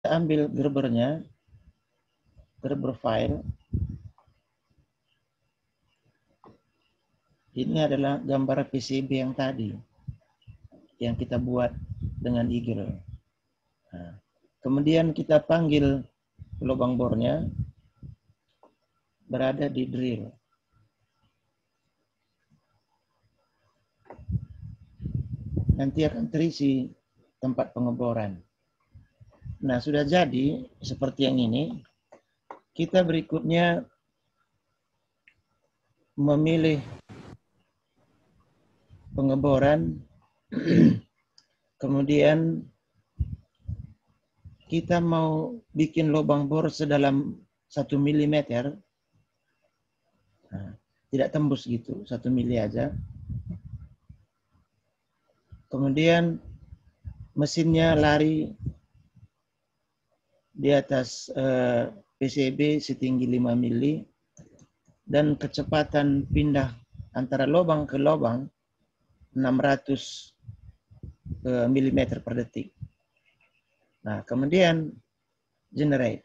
ambil gerbernya, gerber file. Ini adalah gambar PCB yang tadi, yang kita buat dengan Eagle. Nah, kemudian kita panggil lubang bornya, berada di drill. Nanti akan terisi tempat pengeboran. Nah, sudah jadi seperti yang ini. Kita berikutnya memilih pengeboran. Kemudian kita mau bikin lubang bor sedalam 1 mm. Nah, tidak tembus gitu, 1 mili aja. Kemudian mesinnya lari di atas PCB setinggi 5 mili dan kecepatan pindah antara lubang ke lubang 600 mm per detik. Nah, kemudian generate.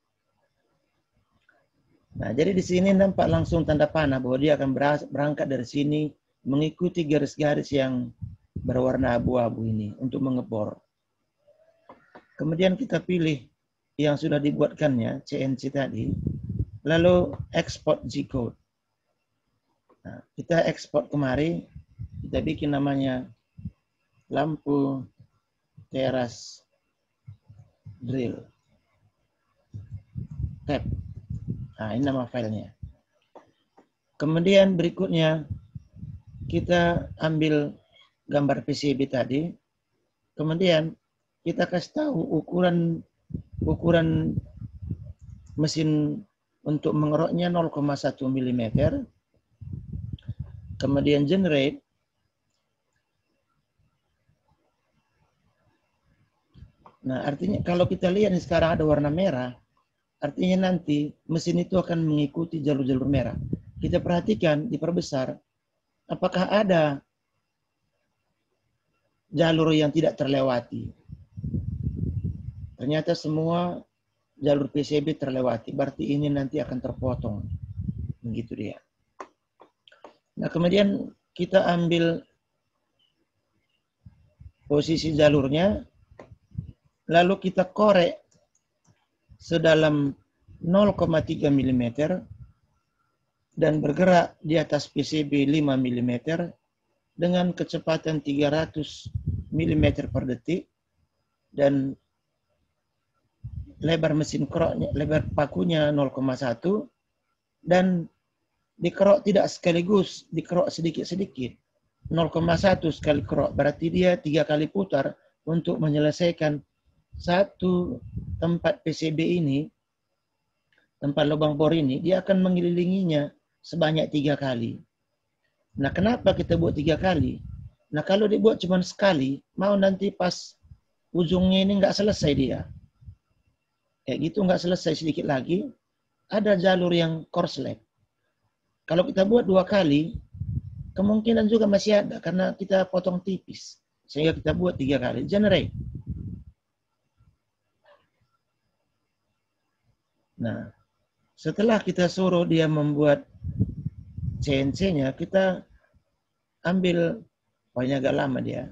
Nah, jadi di sini nampak langsung tanda panah bahwa dia akan berangkat dari sini mengikuti garis-garis yang berwarna abu-abu ini untuk mengebor. Kemudian kita pilih yang sudah dibuatkannya, CNC tadi, lalu export G-code. Nah, kita ekspor kemari, kita bikin namanya lampu teras drill. Tab. Nah, ini nama filenya. Kemudian berikutnya kita ambil gambar PCB tadi. Kemudian kita kasih tahu ukuran mesin untuk mengeroknya 0,1 mm. Kemudian generate. Nah, artinya kalau kita lihat nih sekarang ada warna merah, artinya nanti mesin itu akan mengikuti jalur-jalur merah. Kita perhatikan, diperbesar, apakah ada jalur yang tidak terlewati. Ternyata semua jalur PCB terlewati, berarti ini nanti akan terpotong. Begitu dia. Nah, kemudian kita ambil posisi jalurnya, lalu kita korek sedalam 0,3 mm dan bergerak di atas PCB 5 mm dengan kecepatan 300 mm per detik dan lebar mesin keroknya, lebar pakunya 0,1 dan dikerok tidak sekaligus, dikerok sedikit-sedikit. 0,1 sekali kerok, berarti dia 3 kali putar untuk menyelesaikan satu tempat PCB ini, tempat lubang bor ini, dia akan mengelilinginya sebanyak 3 kali. Nah, kenapa kita buat 3 kali? Nah, kalau dibuat cuma sekali, mau nanti pas ujungnya ini nggak selesai dia. Kayak gitu nggak selesai, sedikit lagi, ada jalur yang korslet. Kalau kita buat 2 kali, kemungkinan juga masih ada, karena kita potong tipis. Sehingga kita buat 3 kali. Generate. Nah, setelah kita suruh dia membuat CNC-nya, kita ambil, pokoknya agak lama dia.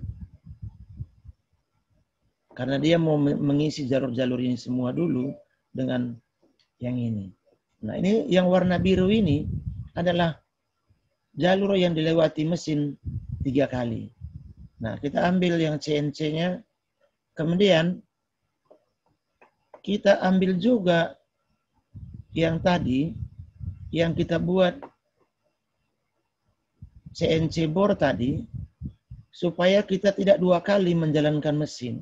Karena dia mau mengisi jalur-jalur ini semua dulu dengan yang ini. Nah, ini yang warna biru ini adalah jalur yang dilewati mesin 3 kali. Nah, kita ambil yang CNC-nya, kemudian kita ambil juga yang tadi, yang kita buat CNC bor tadi, supaya kita tidak 2 kali menjalankan mesin.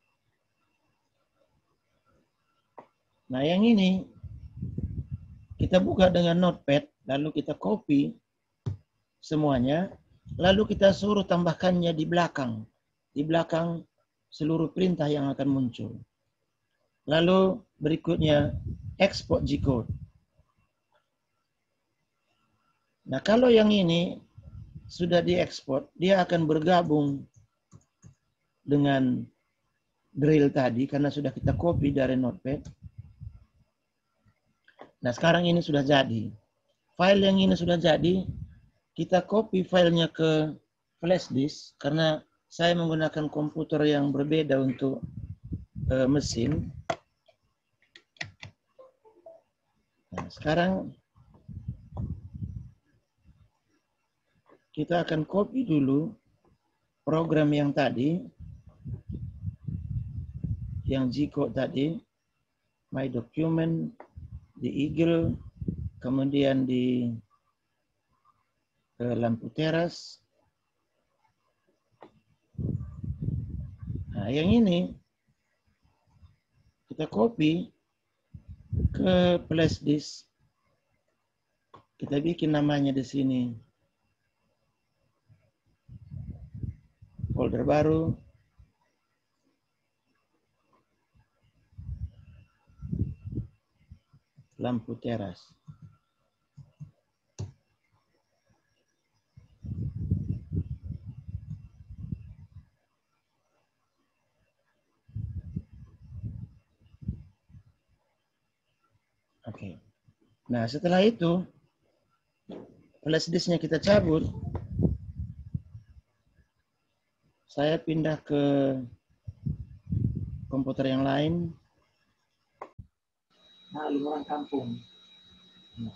Nah, yang ini kita buka dengan notepad, lalu kita copy semuanya, lalu kita suruh tambahkannya di belakang seluruh perintah yang akan muncul. Lalu berikutnya export G-code. Nah, kalau yang ini sudah diekspor, dia akan bergabung dengan drill tadi karena sudah kita copy dari notepad. Nah, sekarang ini sudah jadi. File yang ini sudah jadi, kita copy filenya ke flash disk karena saya menggunakan komputer yang berbeda untuk mesin. Nah, sekarang kita akan copy dulu program yang tadi, yang G-code tadi, my document, di Eagle, kemudian di lampu teras. Nah, yang ini kita copy ke flash disk. Kita bikin namanya di sini. Folder baru. Lampu teras. Oke. Nah, setelah itu flash disknya kita cabut. Saya pindah ke komputer yang lain. Nah, 5 orang kampung. Nah.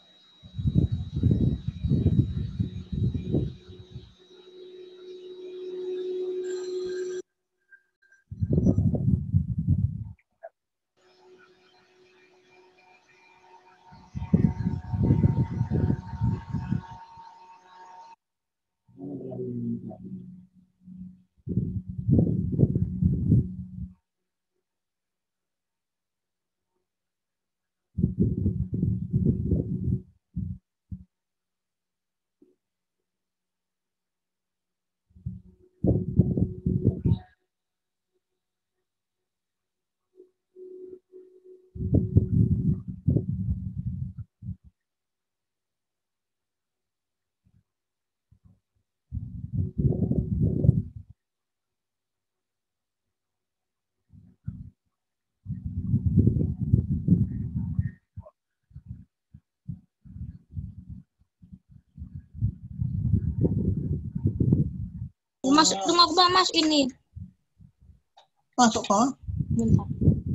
Masuk tunggu bang mas ini. Masuk kok? Bentar.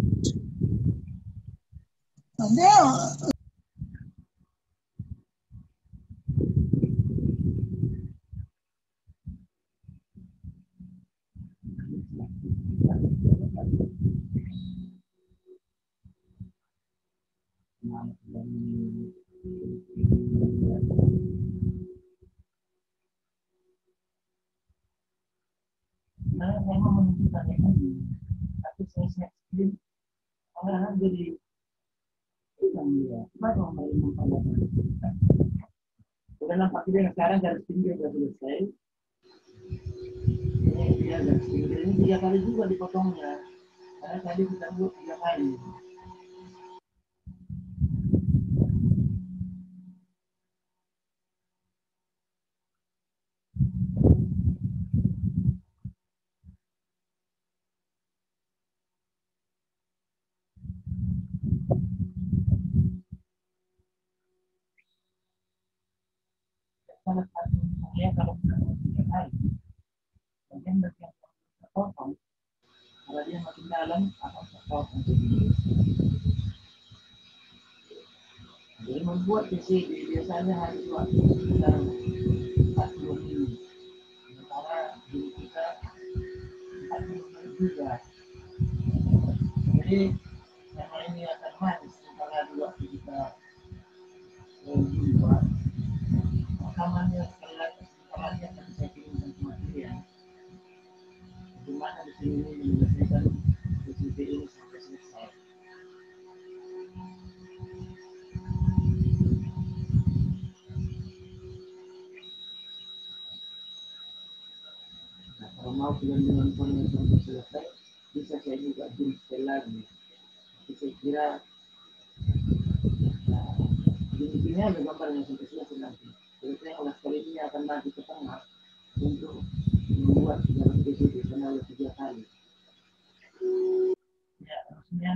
Ada. Saya memang menunjukkan ini, tapi saya share screen, orang jadi baru sudah nampak tidak sekarang garis tinggi sudah selesai. Dia garis tinggi ini 3 kali juga dipotongnya, karena tadi kita buat 3 kali. Salah satu saya kalau kita 3 kali, kemudian bagian yang terpotong, kalau dia makin dalam akan terpotong sedikit. Jadi membuat PCB biasanya harus waktu sekitar 40 menit. Sementara di kita 40 menit juga. Jadi yang ini akan manis sementara di waktu kita buat rekamannya sekali lagi akan saya kirimkan ke material. Bagaimana di sini menyelesaikan PCB ini sampai selesai. mau belum menontonnya sampai selesai, bisa saya juga zoom sekali lagi. Tapi saya kira intinya ada gambarnya sampai selesai nanti. Biasanya oleh kali ini akan maju ke tengah untuk membuat sejarah PCB karena 3 kali. Ya, maksudnya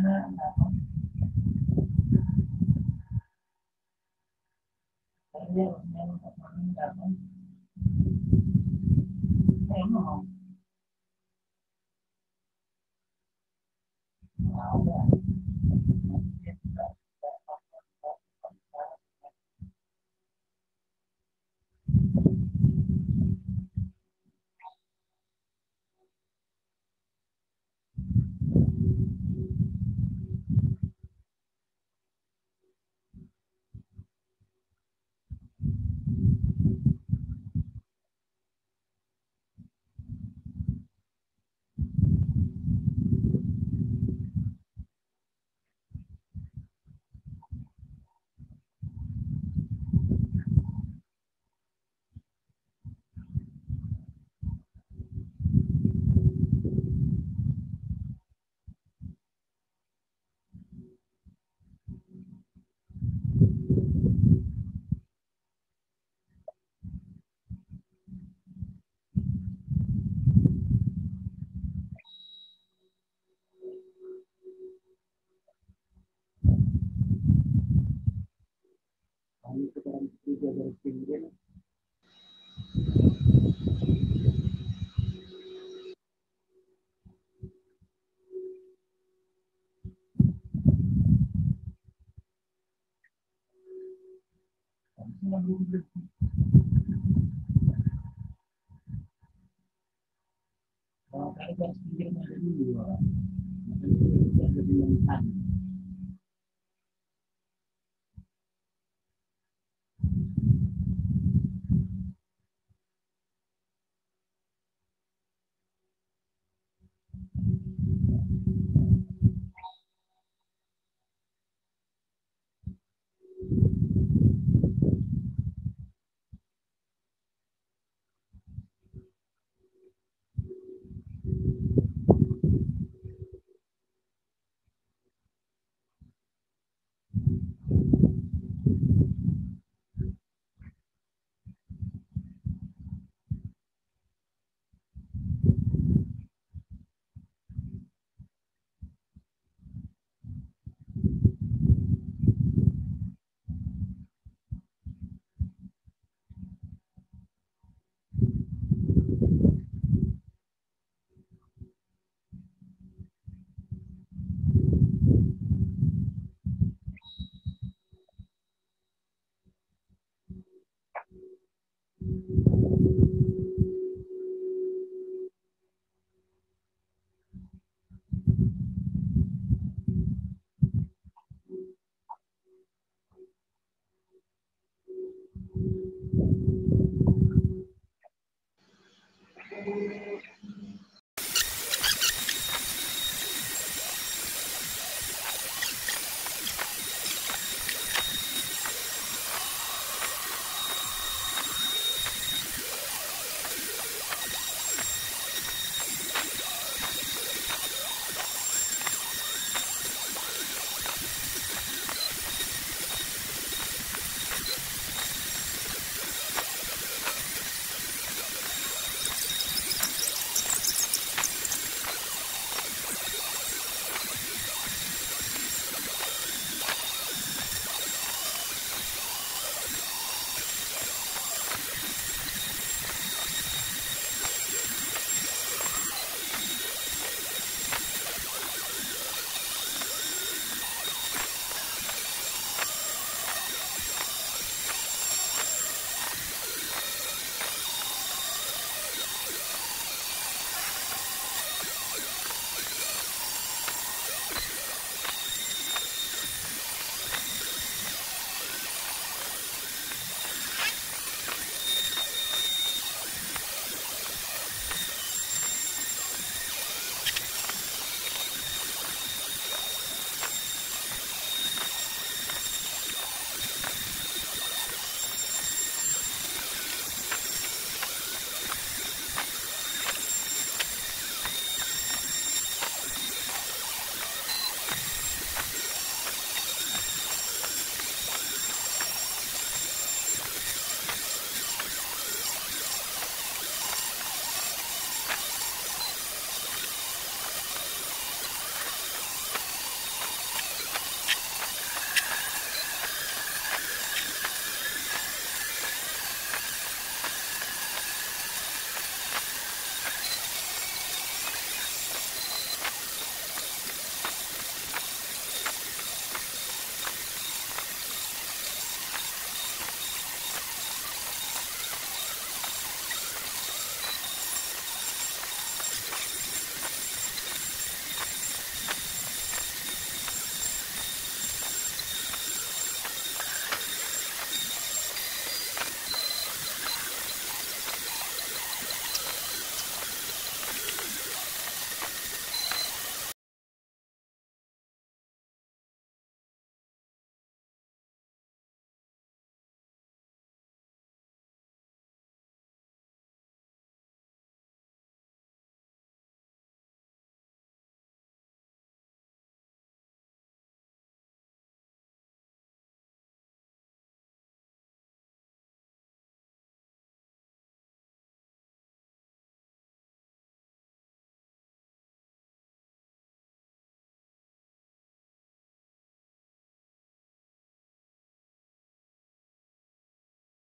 kami sekarang tiga garis pinggir. Kalau garis pinggirnya ada dua, lebih lengkap.